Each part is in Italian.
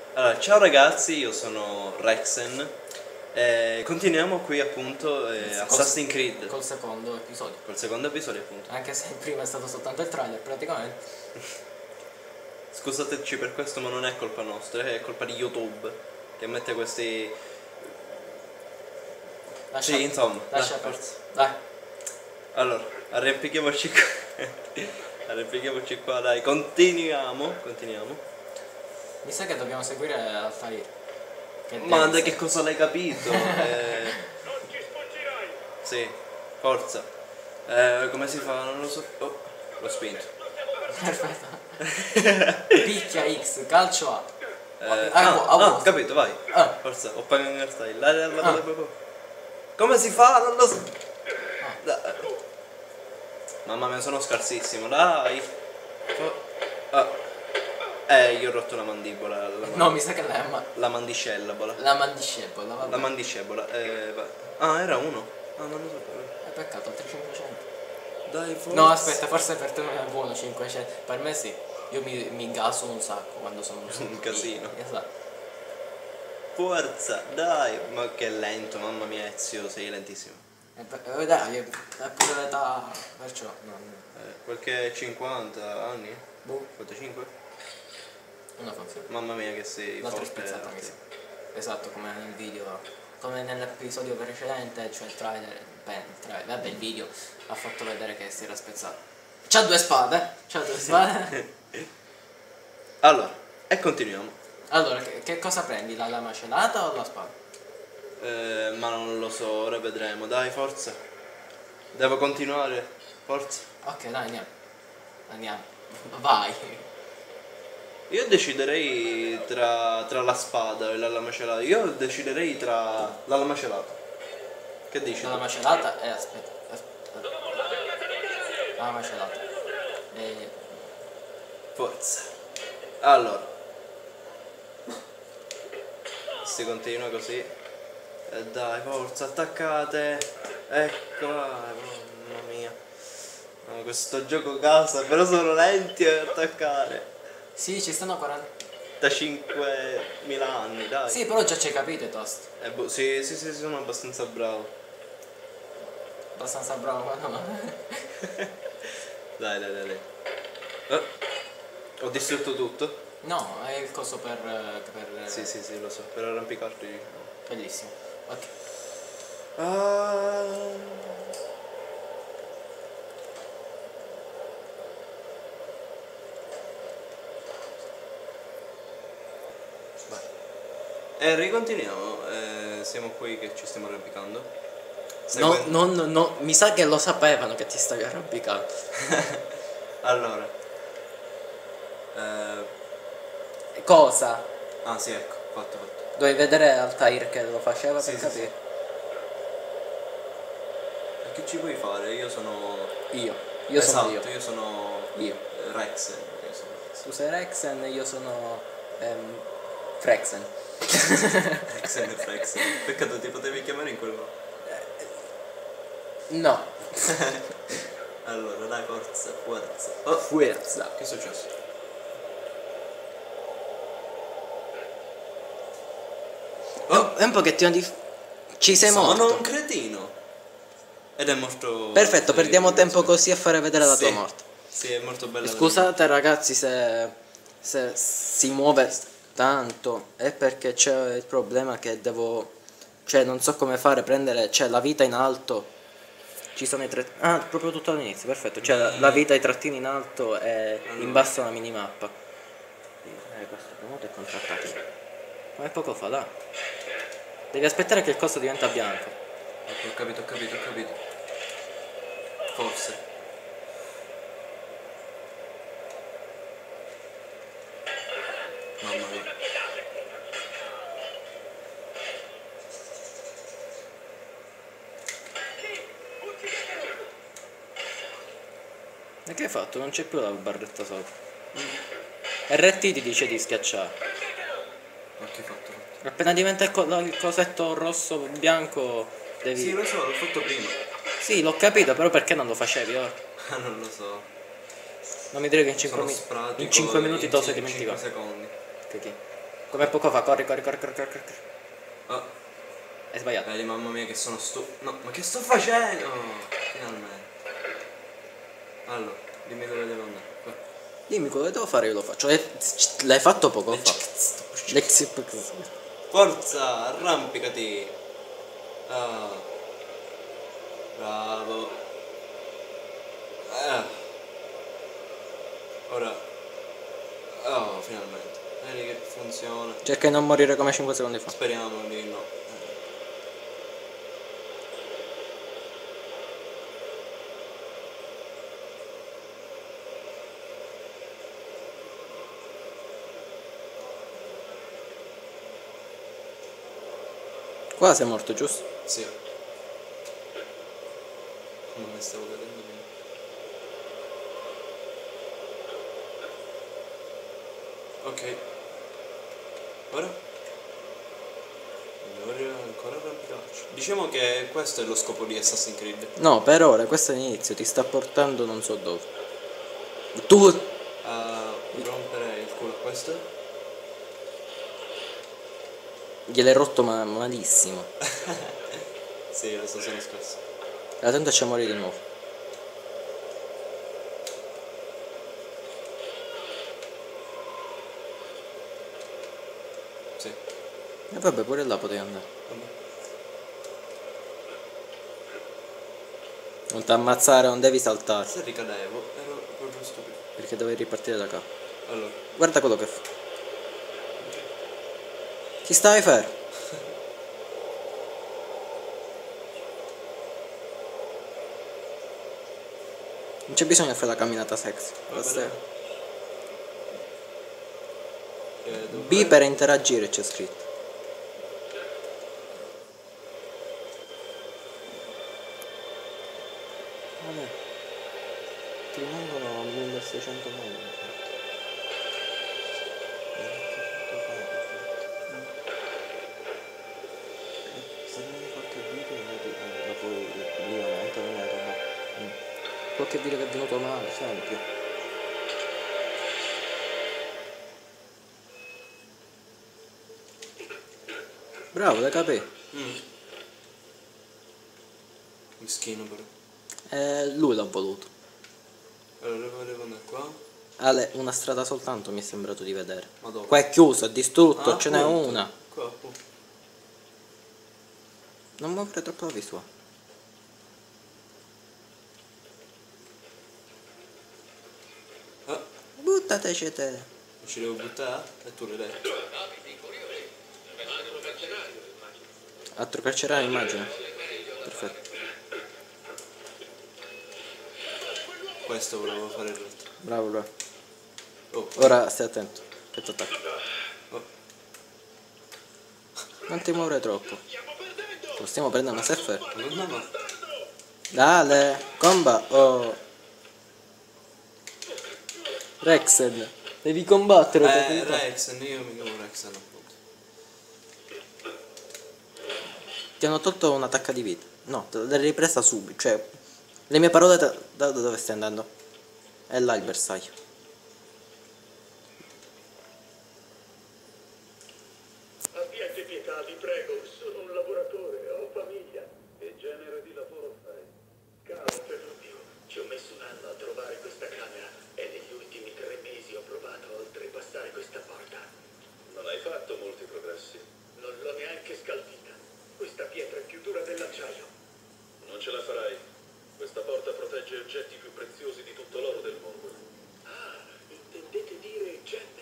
Allora, ciao ragazzi, io sono Rexen e continuiamo qui appunto Assassin's Creed Col secondo episodio. col secondo episodio appunto. Anche se prima è stato soltanto il trailer praticamente. Scusateci per questo, ma non è colpa nostra, è colpa di YouTube che mette questi... Lascia, Sì, insomma, lascia dai, perdere. forza. Dai. Allora, arrampichiamoci qua. Arrampichiamoci qua, dai, continuiamo. Mi sa che dobbiamo seguire Altair. Ma da che cosa l'hai capito? Sì, forza. Come si fa? Non lo so. Oh, l'ho spinto. Perfetto. Picchia X, calcio A. Capito, vai. Ah. Forza, ho pagato il style. Dai. Come si fa? Non lo so. Dai. Mamma mia, sono scarsissimo, dai. Io ho rotto la mandibola. No, mi sa che La mandiscella, la mandiscebola, vabbè. La mandiscebola. Era uno. Ah, non lo so. È peccato, altri 500. Dai, forza. No, aspetta, forse per te non è buono 500. Per me sì. Io mi gaso un sacco quando sono Un casino. Esatto. Forza, dai. Ma che lento, mamma mia, Ezio, sei lentissimo. Dai, è pure l'età, perciò Qualche 50 anni? boh, 55? una funzione. Mamma mia che sei L'altra è forte. spezzata anche se. Esatto, come nel video, come nell'episodio precedente, cioè il trailer, vabbè il video ha fatto vedere che si era spezzato. C'ha due spade. Allora, e continuiamo. Allora, che cosa prendi? La lama celata o la spada? Ma non lo so, ora vedremo. Dai, forza. Devo continuare. Forza. Ok, dai, andiamo. Vai. Io deciderei tra la spada e la lama celata. Io deciderei tra la lama celata. Che dici? La lama celata e aspetta. La lama celata. Forza. Allora. Si continua così. E dai, forza, attaccate. Ecco, mamma mia. No, questo gioco casa, però sono lenti a attaccare. Sì, ci stanno 40. Da 5.000 anni, dai. Sì, però già ci hai capito i toast. Sì, sono abbastanza bravo. Abbastanza bravo, ma Dai. Ho distrutto tutto? no, è il coso per Sì, lo so, per arrampicarti. bellissimo. Ok. Ah. Vai. E ricontinuiamo, siamo qui che ci stiamo arrampicando. No, mi sa che lo sapevano che ti stavi arrampicando. Allora. Cosa? Ah sì, ecco, fatto. Dovevi vedere Altair che lo faceva Sì, per sì, capire. E che ci puoi fare? Io sono... Io esatto, sono io sono io. Rexen. Io sono Rexen. Tu sei Rexen e io sono Frexen. Rexen e Frexen. Peccato ti potevi chiamare in quel modo. No. Allora, dai, forza. Fuerza. Che è successo? È un pochettino di... Ci sei Sono morto. un cretino. Ed è morto... Perfetto, perdiamo tempo aspetta. così a fare vedere la tua Sì. morte. Sì, è molto bella. Scusate ragazzi se si muove tanto, è perché c'è il problema che devo... Cioè non so come fare, prendere... C'è la vita in alto. Ci sono i trattini... Ah, proprio tutto all'inizio, perfetto. C'è la vita, i trattini in alto e in basso la minimappa. Questo promoto è contrattato. Come poco fa, là. Devi aspettare che il coso diventa bianco. Ho capito. Forse. Mamma mia. E che hai fatto? Non c'è più la barretta sopra. RT ti dice di schiacciare. Ma che hai fatto? Appena diventa il cosetto rosso bianco devi... Sì, lo so, l'ho fatto prima. Sì, l'ho capito, però perché non lo facevi ora? Non lo so. Non mi dire che in Sono 5 spratico minuti te lo sei in dimenticato. 5 secondi. Che chi? Come poco fa, corri, corri, corri, corri, corri, corri. Oh, Hai sbagliato. vedi mamma mia che sono no, ma che sto facendo? Oh, finalmente. Allora, dimmi dove devo andare. Qua. Dimmi cosa devo fare, io lo faccio. L'hai fatto poco fa. Forza, arrampicati. Ah, bravo. Ora. Oh, finalmente. Vedi che funziona. Cerca di non morire come 5 secondi fa. Speriamo di no. Qua sei morto, giusto? Sì. Non mi stavo vedendo bene. Ok. Ora? Dobbiamo ancora arrampicarci. Diciamo che questo è lo scopo di Assassin's Creed. No, per ora, questo è l'inizio, ti sta portando non so dove. Tu A rompere il culo a questo. gliel'hai rotto malissimo. Sì, lo so, sono scarso. Attento a morire di nuovo. Sì. E vabbè, pure là potevi andare. Vabbè. Non ti ammazzare, non devi saltare. Se ricadevo, ero proprio stupido. Perché dovevi ripartire da capo. Allora. Guarda quello che fa. Ti stai fermo. Non c'è bisogno di fare la camminata sexy. Basta. B per interagire c'è scritto. Vabbè. Ti rimangono 1600 metri. Se non hai qualche video dopo lì aumenta non è roba. Qualche video che è venuto male, esempio. Bravo, da capì. Mischino però. Lui l'ha voluto. Allora devo andare qua. Ale, una strada soltanto mi è sembrato di vedere. Ma dove? Qua è chiuso, è distrutto, ce n'è appunto. una. Qua appunto. Non muovere troppo la visuale. Ah, Buttateci te. non ci devo buttare? E tu l'hai detto. Altro carcerario immagino. Perfetto. Questo volevo fare in realtà. Bravo, bravo. Oh, Ora stai attento. Che ti attacco. oh. Non ti muovere troppo. Lo stiamo prendendo una surfer. No, no. Dale, comba. Oh. Rexen. Devi combattere. capito? Rexen, io mi chiamo Rexen appunto. Ti hanno tolto un'attacca di vita. No, te l'hai ripresa subito. Cioè, le mie parole da dove stai andando? È là il bersaglio. Abbiate pietà, vi prego, sono un lavoratore, ho famiglia. Che genere di lavoro fai? Caro Petruccio, ci ho messo un anno a trovare questa camera e negli ultimi 3 mesi ho provato a oltrepassare questa porta. Non hai fatto molti progressi. Non l'ho neanche scalfita. Questa pietra è più dura dell'acciaio. Non ce la farai. Questa porta protegge oggetti più preziosi di tutto l'oro del mondo. Ah, intendete dire gemme?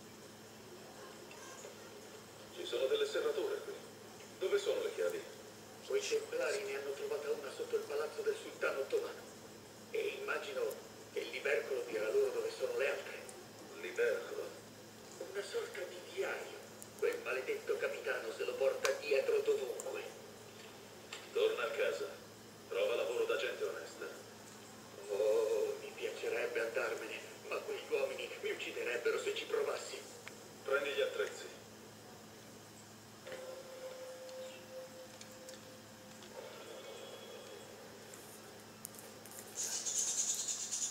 Ci sono delle serrature qui. Dove sono le chiavi? Quei templari ne hanno trovata una sotto il palazzo del sultano ottomano. E immagino che il libercolo dirà loro dove sono le altre. Libercolo? Una sorta di diario. Quel maledetto capitano se lo porta dietro dovunque. Torna a casa. Trova lavoro da gente onesta. Oh, mi piacerebbe andarmene, ma quegli uomini mi ucciderebbero se ci provassi. Prendi gli attrezzi.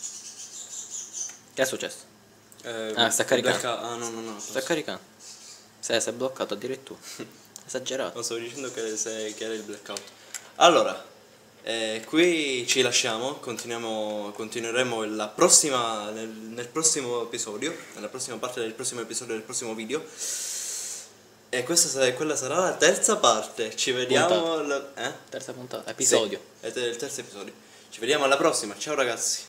Che è successo? Ah, sta caricando. Ah, no. Sta caricando. Si è bloccato addirittura. Esagerato. Non stavo dicendo che era il blackout. Allora, qui ci lasciamo, continueremo nel prossimo episodio, nella prossima parte del prossimo episodio del prossimo video. E quella sarà la terza parte. Ci vediamo Terza puntata, episodio. Sì, è il terzo episodio. Ci vediamo alla prossima. Ciao ragazzi.